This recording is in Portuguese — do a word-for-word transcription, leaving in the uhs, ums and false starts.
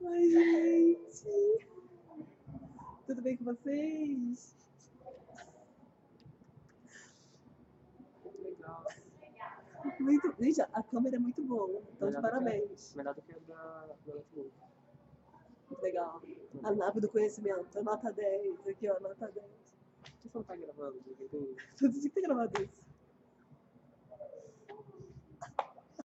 Oi, gente. Tudo bem com vocês? Legal. Muito... Gente, a câmera é muito boa. Então, de Melhor do que a- parabéns. Melhor do que a da, da notebook. Muito legal. A nave do conhecimento. Nota dez. Aqui, ó, nota dez. Por que você não tá gravando? Ninguém tem Tudo de que tá gravado isso.